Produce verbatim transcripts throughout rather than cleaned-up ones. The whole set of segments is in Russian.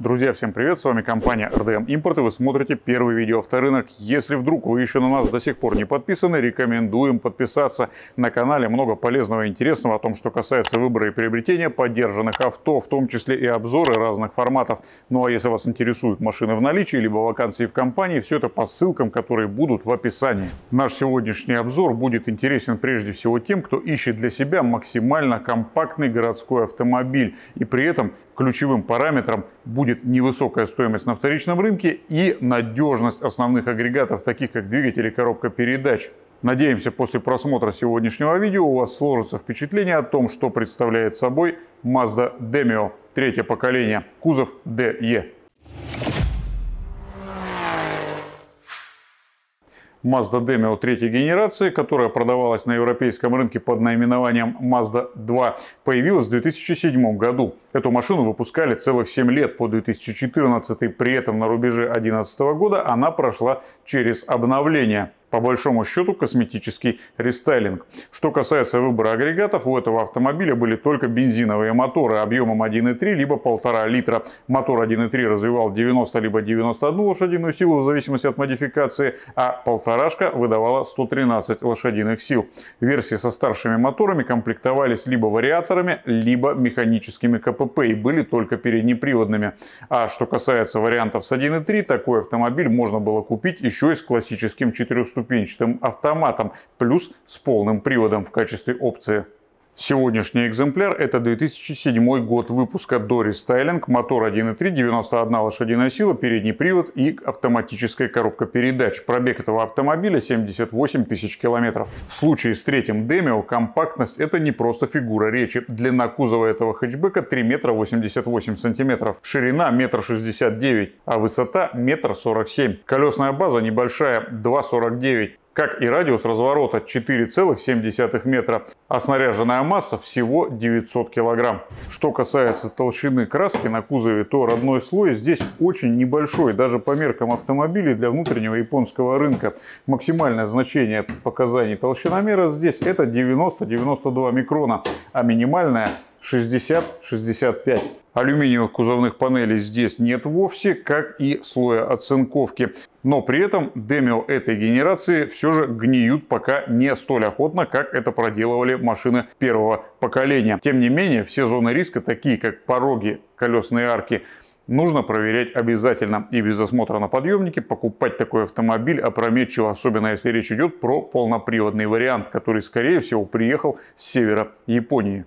Друзья, всем привет, с вами компания эр дэ эм Импорт, и вы смотрите первый видеоавторынок. Если вдруг вы еще на нас до сих пор не подписаны, рекомендуем подписаться. На канале много полезного и интересного о том, что касается выбора и приобретения подержанных авто, в том числе и обзоры разных форматов. Ну а если вас интересуют машины в наличии, либо вакансии в компании, все это по ссылкам, которые будут в описании. Наш сегодняшний обзор будет интересен прежде всего тем, кто ищет для себя максимально компактный городской автомобиль, и при этом ключевым параметром будет невысокая стоимость на вторичном рынке и надежность основных агрегатов, таких как двигатель и коробка передач. Надеемся, после просмотра сегодняшнего видео у вас сложится впечатление о том, что представляет собой Mazda Demio, третье поколение, кузов дэ е. Mazda Demio третьей генерации, которая продавалась на европейском рынке под наименованием Mazda два, появилась в две тысячи седьмом году. Эту машину выпускали целых семь лет, по две тысячи четырнадцатый, при этом на рубеже две тысячи одиннадцатого года она прошла через обновление. По большому счету косметический рестайлинг. Что касается выбора агрегатов, у этого автомобиля были только бензиновые моторы объемом один и три либо полтора литра. Мотор один и три развивал девяносто либо девяносто одну лошадиную силу в зависимости от модификации, а полторашка выдавала сто тринадцать лошадиных сил. Версии со старшими моторами комплектовались либо вариаторами, либо механическими ка пэ пэ и были только переднеприводными. А что касается вариантов с один и три, такой автомобиль можно было купить еще и с классическим четырехступенчатым автоматом, плюс с полным приводом в качестве опции. Сегодняшний экземпляр — это две тысячи седьмой год выпуска, до рестайлинг, мотор один и три, девяносто одна лошадиная сила, передний привод и автоматическая коробка передач. Пробег этого автомобиля семьдесят восемь тысяч километров. В случае с третьим Demio компактность — это не просто фигура речи. Длина кузова этого хэтчбека три метра восемьдесят восемь сантиметров, ширина метр шестьдесят девять, а высота метр сорок семь. Колесная база небольшая, два сорок девять. Как и радиус разворота четыре целых семь десятых метра, а снаряженная масса всего девятьсот килограмм. Что касается толщины краски на кузове, то родной слой здесь очень небольшой, даже по меркам автомобилей для внутреннего японского рынка. Максимальное значение показаний толщиномера здесь это девяносто — девяносто два микрона, а минимальное шестьдесят — шестьдесят пять. Алюминиевых кузовных панелей здесь нет вовсе, как и слоя оцинковки. Но при этом Demio этой генерации все же гниют пока не столь охотно, как это проделывали машины первого поколения. Тем не менее, все зоны риска, такие как пороги, колесные арки, нужно проверять обязательно. И без осмотра на подъемнике покупать такой автомобиль опрометчиво, особенно если речь идет про полноприводный вариант, который, скорее всего, приехал с севера Японии.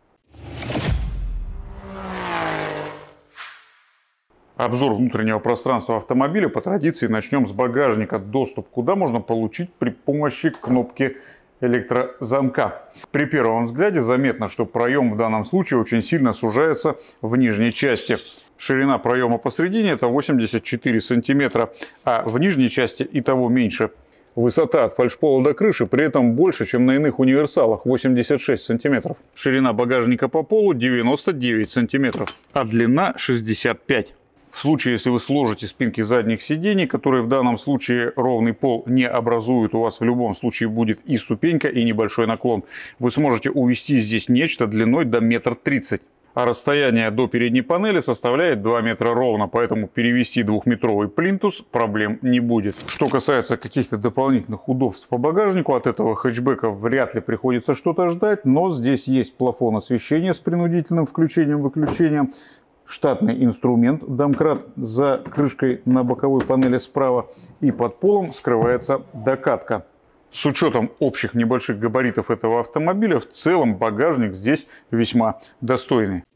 Обзор внутреннего пространства автомобиля по традиции начнем с багажника, доступ куда можно получить при помощи кнопки электрозамка. При первом взгляде заметно, что проем в данном случае очень сильно сужается в нижней части. Ширина проема посередине это восемьдесят четыре сантиметра, а в нижней части и того меньше. Высота от фальшпола до крыши при этом больше, чем на иных универсалах, восемьдесят шесть сантиметров. Ширина багажника по полу девяносто девять сантиметров, а длина шестьдесят пять. В случае, если вы сложите спинки задних сидений, которые в данном случае ровный пол не образуют, у вас в любом случае будет и ступенька, и небольшой наклон. Вы сможете увести здесь нечто длиной до метра тридцать. А расстояние до передней панели составляет два метра ровно, поэтому перевести двухметровый плинтус проблем не будет. Что касается каких-то дополнительных удобств по багажнику, от этого хэтчбека вряд ли приходится что-то ждать, но здесь есть плафон освещения с принудительным включением-выключением, штатный инструмент домкрат за крышкой на боковой панели справа, и под полом скрывается докатка. С учетом общих небольших габаритов этого автомобиля, в целом багажник здесь весьма достойный.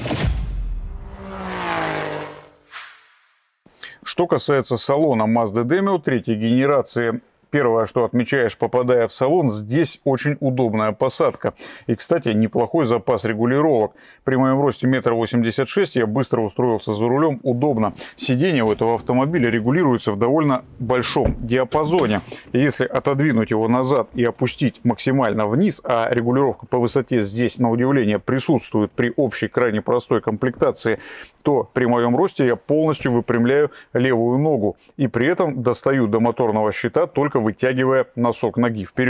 Что касается салона Mazda Demio третьей генерации, первое, что отмечаешь, попадая в салон, здесь очень удобная посадка. И, кстати, неплохой запас регулировок. При моем росте метр восемьдесят шесть я быстро устроился за рулем, удобно. Сиденье у этого автомобиля регулируется в довольно большом диапазоне. И если отодвинуть его назад и опустить максимально вниз, а регулировка по высоте здесь, на удивление, присутствует при общей крайне простой комплектации, то при моем росте я полностью выпрямляю левую ногу и при этом достаю до моторного щита, только вытягивая носок ноги вперед.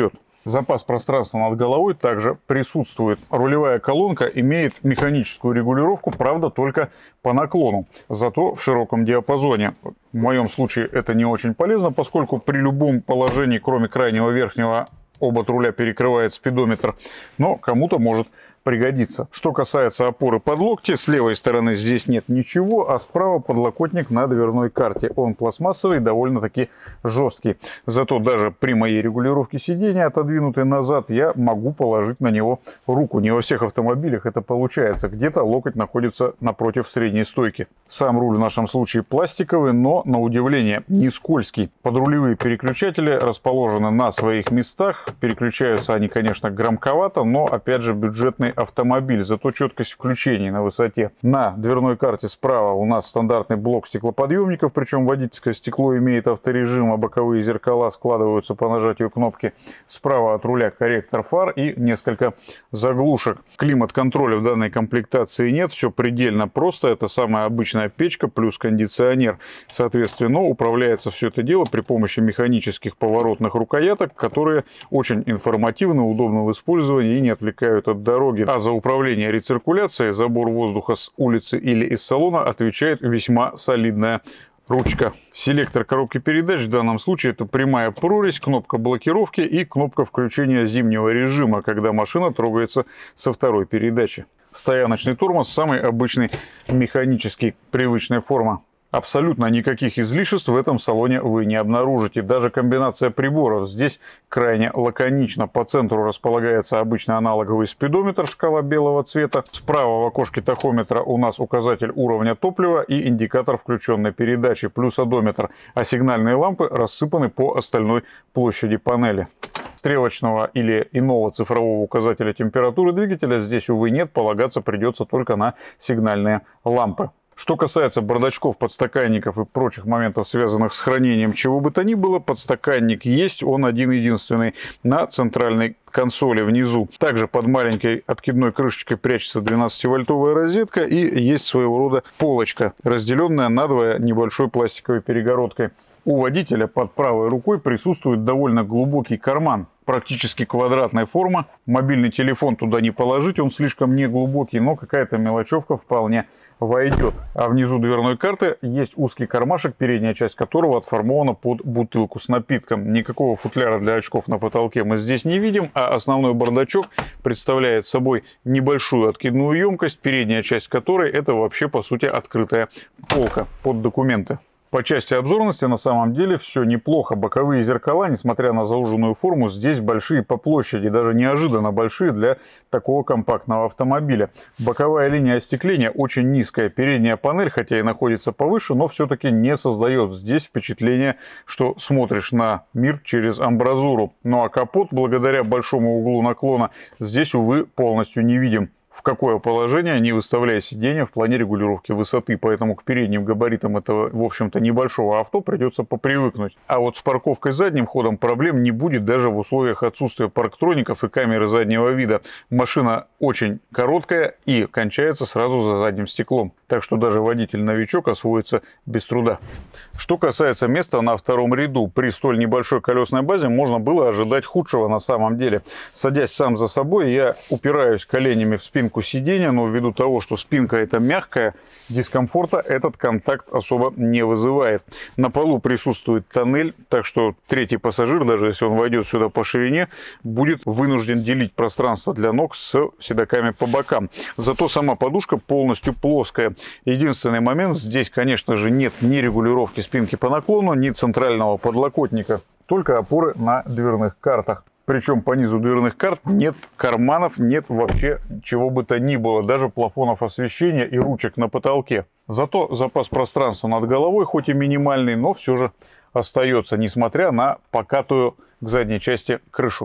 Запас пространства над головой также присутствует. Рулевая колонка имеет механическую регулировку, правда, только по наклону, зато в широком диапазоне. В моем случае это не очень полезно, поскольку при любом положении, кроме крайнего верхнего, обод руля перекрывает спидометр, но кому-то может пригодится. Что касается опоры под локти, с левой стороны здесь нет ничего, а справа подлокотник на дверной карте. Он пластмассовый, довольно-таки жесткий. Зато даже при моей регулировке сидения, отодвинутой назад, я могу положить на него руку. Не во всех автомобилях это получается. Где-то локоть находится напротив средней стойки. Сам руль в нашем случае пластиковый, но на удивление не скользкий. Подрулевые переключатели расположены на своих местах. Переключаются они, конечно, громковато, но опять же бюджетный автомобиль, зато четкость включений на высоте. На дверной карте справа у нас стандартный блок стеклоподъемников, причем водительское стекло имеет авторежим, а боковые зеркала складываются по нажатию кнопки. Справа от руля корректор фар и несколько заглушек. Климат-контроля в данной комплектации нет, все предельно просто. Это самая обычная печка плюс кондиционер. Соответственно, управляется все это дело при помощи механических поворотных рукояток, которые очень информативны, удобны в использовании и не отвлекают от дороги. А за управление рециркуляцией, забор воздуха с улицы или из салона отвечает весьма солидная ручка. Селектор коробки передач в данном случае это прямая прорезь, кнопка блокировки и кнопка включения зимнего режима, когда машина трогается со второй передачи. Стояночный тормоз самый обычный механический, привычная форма. Абсолютно никаких излишеств в этом салоне вы не обнаружите. Даже комбинация приборов здесь крайне лаконична. По центру располагается обычный аналоговый спидометр, шкала белого цвета. Справа в окошке тахометра у нас указатель уровня топлива и индикатор включенной передачи, плюс одометр. А сигнальные лампы рассыпаны по остальной площади панели. Стрелочного или иного цифрового указателя температуры двигателя здесь, увы, нет. Полагаться придется только на сигнальные лампы. Что касается бардачков, подстаканников и прочих моментов, связанных с хранением чего бы то ни было, подстаканник есть, он один-единственный на центральной консоли внизу. Также под маленькой откидной крышечкой прячется двенадцативольтовая розетка и есть своего рода полочка, разделенная надвое небольшой пластиковой перегородкой. У водителя под правой рукой присутствует довольно глубокий карман, практически квадратная форма. Мобильный телефон туда не положить, он слишком не глубокий, но какая-то мелочевка вполне войдет. А внизу дверной карты есть узкий кармашек, передняя часть которого отформована под бутылку с напитком. Никакого футляра для очков на потолке мы здесь не видим, а основной бардачок представляет собой небольшую откидную емкость, передняя часть которой это вообще по сути открытая полка под документы. По части обзорности на самом деле все неплохо. Боковые зеркала, несмотря на зауженную форму, здесь большие по площади, даже неожиданно большие для такого компактного автомобиля. Боковая линия остекления очень низкая. Передняя панель, хотя и находится повыше, но все-таки не создает здесь впечатление, что смотришь на мир через амбразуру. Ну а капот, благодаря большому углу наклона, здесь, увы, полностью не видим. В какое положение, не выставляя сиденья в плане регулировки высоты. Поэтому к передним габаритам этого, в общем-то, небольшого авто придется попривыкнуть. А вот с парковкой задним ходом проблем не будет даже в условиях отсутствия парктроников и камеры заднего вида. Машина очень короткая и кончается сразу за задним стеклом. Так что даже водитель-новичок освоится без труда. Что касается места на втором ряду, при столь небольшой колесной базе можно было ожидать худшего на самом деле. Садясь сам за собой, я упираюсь коленями в спинку сиденья, но ввиду того, что спинка это мягкая, дискомфорта этот контакт особо не вызывает. На полу присутствует тоннель, так что третий пассажир, даже если он войдет сюда по ширине, будет вынужден делить пространство для ног с седоками по бокам. Зато сама подушка полностью плоская. Единственный момент, здесь, конечно же, нет ни регулировки спинки по наклону, ни центрального подлокотника, только опоры на дверных картах. Причем по низу дверных карт нет карманов, нет вообще чего бы то ни было, даже плафонов освещения и ручек на потолке. Зато запас пространства над головой, хоть и минимальный, но все же остается, несмотря на покатую к задней части крышу.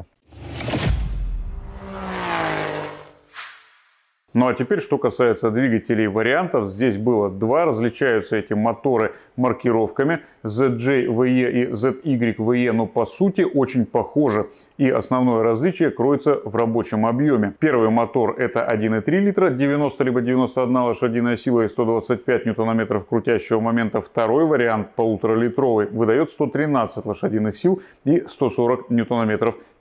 Ну а теперь, что касается двигателей вариантов, здесь было два, различаются эти моторы маркировками зет джей ви и зет игрек ви, но по сути очень похожи. И основное различие кроется в рабочем объеме. Первый мотор это один и три литра, девяносто либо девяносто одна лошадиная сила и сто двадцать пять ньютон-метров крутящего момента. Второй вариант, полуторалитровый, выдает сто тринадцать лошадиных сил и сто сорок ньютон-метров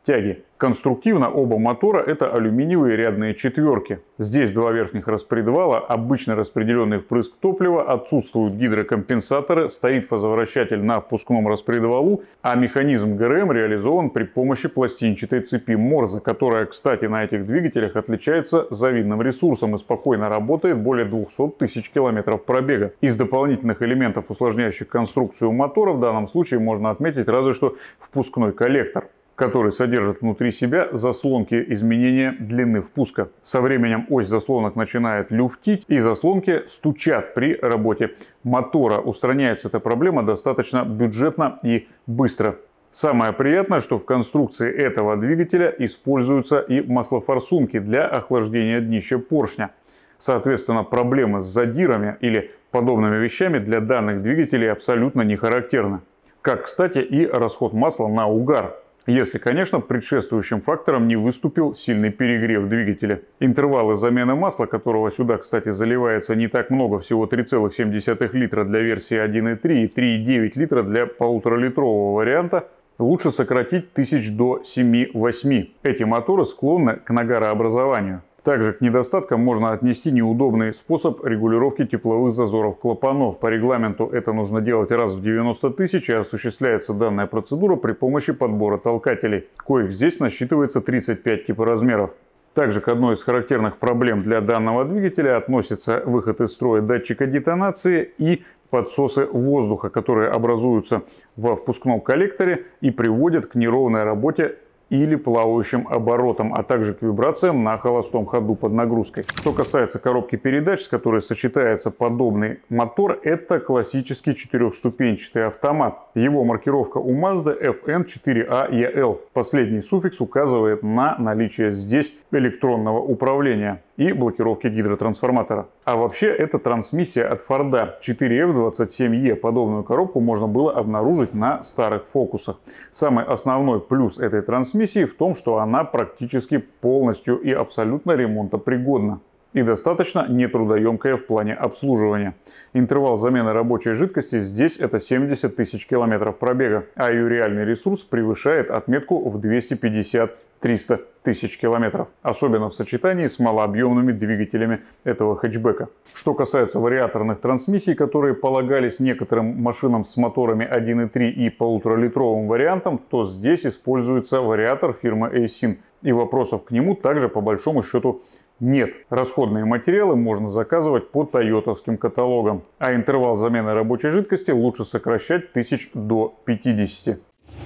тяги. Конструктивно оба мотора это алюминиевые рядные четверки. Здесь два верхних распредвала, обычно распределенный впрыск топлива, отсутствуют гидрокомпенсаторы, стоит фазовращатель на впускном распредвалу, а механизм ГРМ реализован при помощи пластинчатой цепи Морзе, которая, кстати, на этих двигателях отличается завидным ресурсом и спокойно работает более двухсот тысяч километров пробега. Из дополнительных элементов, усложняющих конструкцию мотора, в данном случае можно отметить разве что впускной коллектор, который содержит внутри себя заслонки изменения длины впуска. Со временем ось заслонок начинает люфтить и заслонки стучат при работе мотора. Устраняется эта проблема достаточно бюджетно и быстро. Самое приятное, что в конструкции этого двигателя используются и маслофорсунки для охлаждения днища поршня. Соответственно, проблемы с задирами или подобными вещами для данных двигателей абсолютно не характерны. Как, кстати, и расход масла на угар. Если, конечно, предшествующим фактором не выступил сильный перегрев двигателя. Интервалы замены масла, которого сюда, кстати, заливается не так много, всего три целых семь десятых литра для версии один и три и три и девять литра для полуторалитрового варианта, лучше сократить тысяч до семи-восьми. Эти моторы склонны к нагарообразованию. Также к недостаткам можно отнести неудобный способ регулировки тепловых зазоров клапанов. По регламенту это нужно делать раз в девяносто тысяч, и осуществляется данная процедура при помощи подбора толкателей, коих здесь насчитывается тридцать пять типоразмеров. Также к одной из характерных проблем для данного двигателя относится выход из строя датчика детонации и подсосы воздуха, которые образуются во впускном коллекторе и приводят к неровной работе или плавающим оборотом, а также к вибрациям на холостом ходу под нагрузкой. Что касается коробки передач, с которой сочетается подобный мотор, это классический четырехступенчатый автомат. Его маркировка у Mazda эф эн четыре а и эл. Последний суффикс указывает на наличие здесь электронного управления и блокировки гидротрансформатора. А вообще это трансмиссия от Ford четыре эф двадцать семь е. Подобную коробку можно было обнаружить на старых фокусах. Самый основной плюс этой трансмиссии в том, что она практически полностью и абсолютно ремонтопригодна и достаточно нетрудоемкая в плане обслуживания. Интервал замены рабочей жидкости здесь это семьдесят тысяч километров пробега, а ее реальный ресурс превышает отметку в двести пятьдесят — триста тысяч километров, особенно в сочетании с малообъемными двигателями этого хэтчбека. Что касается вариаторных трансмиссий, которые полагались некоторым машинам с моторами один и три и полуторалитровым вариантом, то здесь используется вариатор фирмы Aisin, и вопросов к нему также по большому счету нет. Расходные материалы можно заказывать по тойотовским каталогам, а интервал замены рабочей жидкости лучше сокращать тысяч до пятидесяти.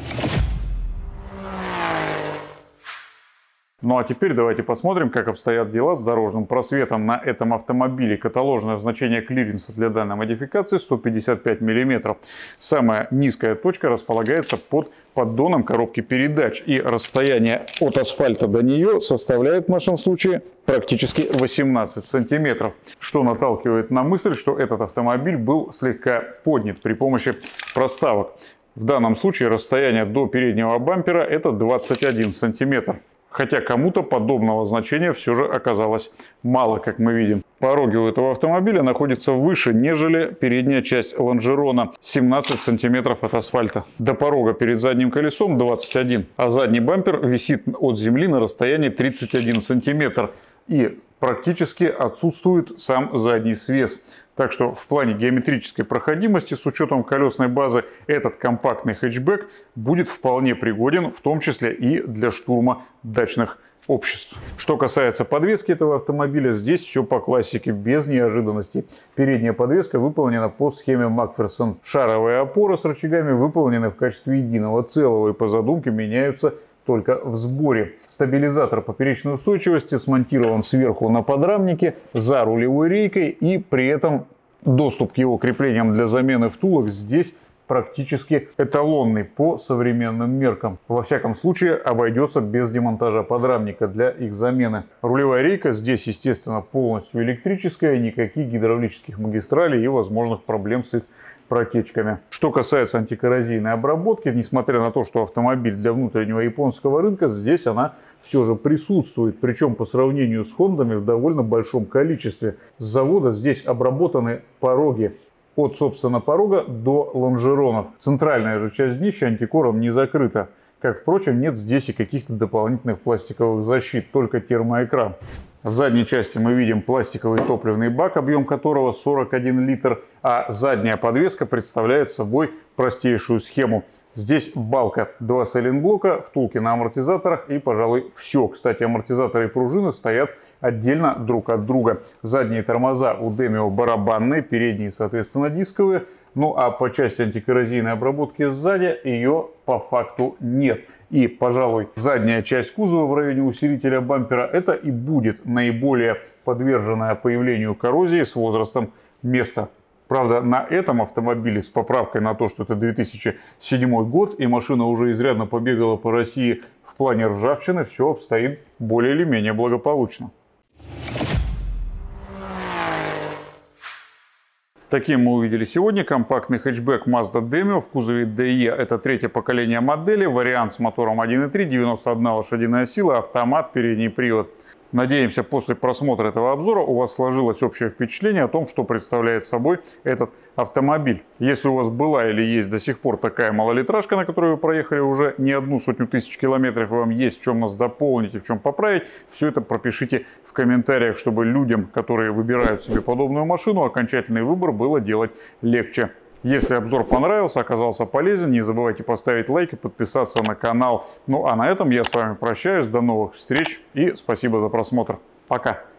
Ну а теперь давайте посмотрим, как обстоят дела с дорожным просветом на этом автомобиле. Каталожное значение клиренса для данной модификации сто пятьдесят пять миллиметров. Самая низкая точка располагается под поддоном коробки передач, и расстояние от асфальта до нее составляет в нашем случае практически восемнадцать сантиметров, что наталкивает на мысль, что этот автомобиль был слегка поднят при помощи проставок. В данном случае расстояние до переднего бампера это двадцать один сантиметр. Хотя кому-то подобного значения все же оказалось мало, как мы видим. Пороги у этого автомобиля находятся выше, нежели передняя часть лонжерона, семнадцать сантиметров от асфальта. До порога перед задним колесом двадцать один, а задний бампер висит от земли на расстоянии тридцать один сантиметр. И практически отсутствует сам задний свес. Так что в плане геометрической проходимости с учетом колесной базы этот компактный хэтчбэк будет вполне пригоден, в том числе и для штурма дачных обществ. Что касается подвески этого автомобиля, здесь все по классике, без неожиданностей. Передняя подвеска выполнена по схеме Макферсон. Шаровые опоры с рычагами выполнены в качестве единого целого и по задумке меняются только в сборе. Стабилизатор поперечной устойчивости смонтирован сверху на подрамнике за рулевой рейкой, и при этом доступ к его креплениям для замены втулок здесь практически эталонный по современным меркам. Во всяком случае обойдется без демонтажа подрамника для их замены. Рулевая рейка здесь, естественно, полностью электрическая, никаких гидравлических магистралей и возможных проблем с их протечками. Что касается антикоррозийной обработки, несмотря на то, что автомобиль для внутреннего японского рынка, здесь она все же присутствует, причем по сравнению с Хондами в довольно большом количестве. С завода здесь обработаны пороги от, собственно, порога до лонжеронов. Центральная же часть днища антикором не закрыта. Как, впрочем, нет здесь и каких-то дополнительных пластиковых защит, только термоэкран. В задней части мы видим пластиковый топливный бак, объем которого сорок один литр, а задняя подвеска представляет собой простейшую схему. Здесь балка, два сайлентблока, втулки на амортизаторах и, пожалуй, все. Кстати, амортизаторы и пружины стоят отдельно друг от друга. Задние тормоза у Demio барабанные, передние, соответственно, дисковые. Ну а по части антикоррозийной обработки сзади ее по факту нет. И, пожалуй, задняя часть кузова в районе усилителя бампера – это и будет наиболее подверженное появлению коррозии с возрастом место. Правда, на этом автомобиле с поправкой на то, что это две тысячи седьмой год и машина уже изрядно побегала по России в плане ржавчины, все обстоит более или менее благополучно. Таким мы увидели сегодня компактный хэтчбэк Mazda Demio в кузове ди и. Это третье поколение модели, вариант с мотором один и три, девяносто одна лошадиная сила, автомат, передний привод. Надеемся, после просмотра этого обзора у вас сложилось общее впечатление о том, что представляет собой этот автомобиль. Если у вас была или есть до сих пор такая малолитражка, на которой вы проехали уже не одну сотню тысяч километров, и вам есть в чем нас дополнить и в чем поправить, все это пропишите в комментариях, чтобы людям, которые выбирают себе подобную машину, окончательный выбор было делать легче. Если обзор понравился, оказался полезен, не забывайте поставить лайк и подписаться на канал. Ну а на этом я с вами прощаюсь. До новых встреч и спасибо за просмотр. Пока!